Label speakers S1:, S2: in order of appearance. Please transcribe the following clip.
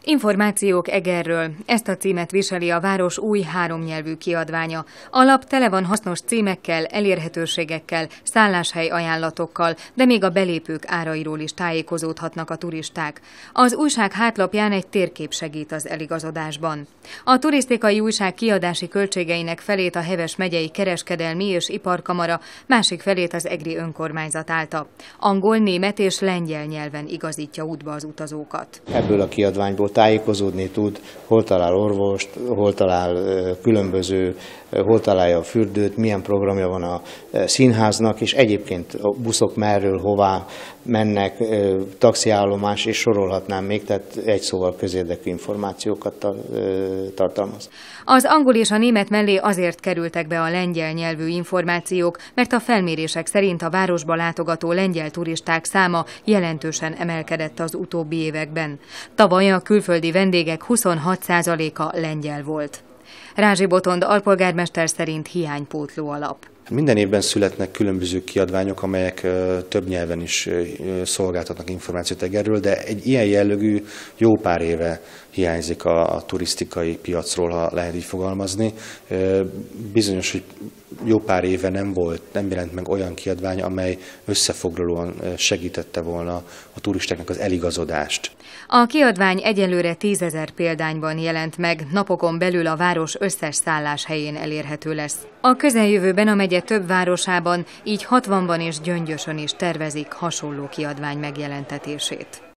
S1: Információk Egerről. Ezt a címet viseli a város új 3 nyelvű kiadványa. A lap tele van hasznos címekkel, elérhetőségekkel, szálláshely ajánlatokkal, de még a belépők árairól is tájékozódhatnak a turisták. Az újság hátlapján egy térkép segít az eligazodásban. A turisztikai újság kiadási költségeinek felét a Heves megyei kereskedelmi és iparkamara, másik felét az egri önkormányzat állta. Angol, német és lengyel nyelven igazítja útba az utazókat.
S2: Ebből a kiadványból tájékozódni tud, hol talál orvost, hol talál hol találja a fürdőt, milyen programja van a színháznak, és egyébként a buszok merről, hová mennek, taxiállomás, és sorolhatnám még, tehát egy szóval közérdekű információkat tartalmaz.
S1: Az angol és a német mellé azért kerültek be a lengyel nyelvű információk, mert a felmérések szerint a városba látogató lengyel turisták száma jelentősen emelkedett az utóbbi években. Tavaly a külföldi vendégek 26%-a lengyel volt. Rázsi Botond alpolgármester szerint hiánypótló a lap.
S3: Minden évben születnek különböző kiadványok, amelyek több nyelven is szolgáltatnak információt Egerről, de egy ilyen jellegű jó pár éve hiányzik a turisztikai piacról, ha lehet így fogalmazni. Bizonyos, hogy jó pár éve nem jelent meg olyan kiadvány, amely összefoglalóan segítette volna a turistáknak az eligazodást.
S1: A kiadvány egyelőre 10 000 példányban jelent meg, napokon belül a város összes szálláshelyén elérhető lesz. A közeljövőben a megye több városában, így 60-ban és Gyöngyösön is tervezik hasonló kiadvány megjelentetését.